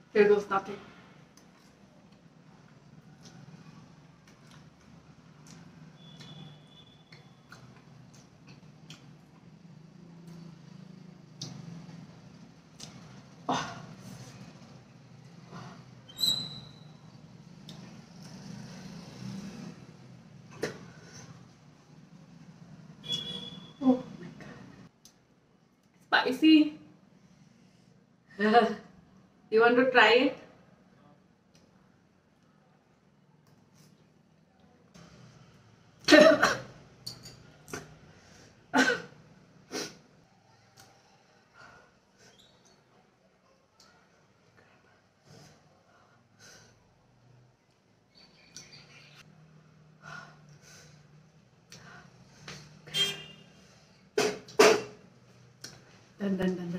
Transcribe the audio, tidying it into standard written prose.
Here goes nothing. Oh my god. Spicy. You want to try it? Dun, dun, dun, dun.